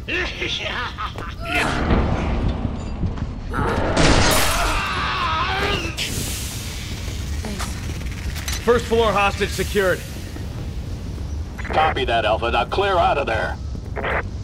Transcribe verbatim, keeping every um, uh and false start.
First floor hostage secured. Copy that, Alpha. Now clear out of there.